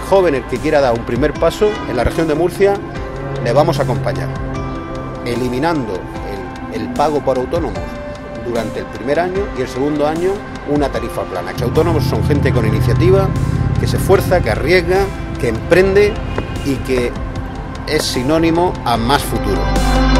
joven, el que quiera dar un primer paso en la región de Murcia, le vamos a acompañar, eliminando el pago por autónomos durante el primer año y el segundo año una tarifa plana. Que autónomos son gente con iniciativa, que se esfuerza, que arriesga, que emprende y que es sinónimo a más futuro.